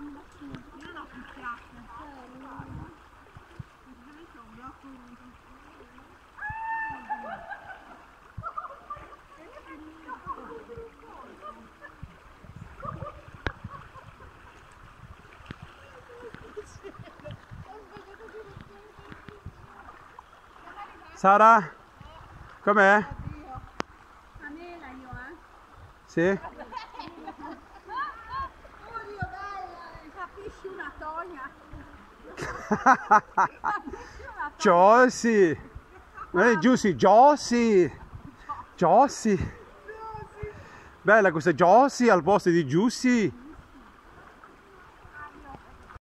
l'ho picchiata. Praticamente ho un blocco Sara? Com'è? Oddio. Anela io, Sì? Oddio, bella, capisci una toia? Josie! Non è Giussi, Josie! Josie! Bella questa Josie al posto di Giussi!